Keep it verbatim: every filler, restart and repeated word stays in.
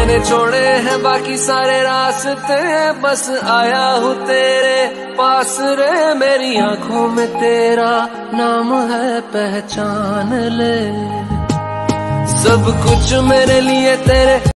मैंने छोड़े हैं बाकी सारे रास्ते, बस आया हूँ तेरे पास रे। मेरी आंखों में तेरा नाम है, पहचान ले। सब कुछ मेरे लिए तेरे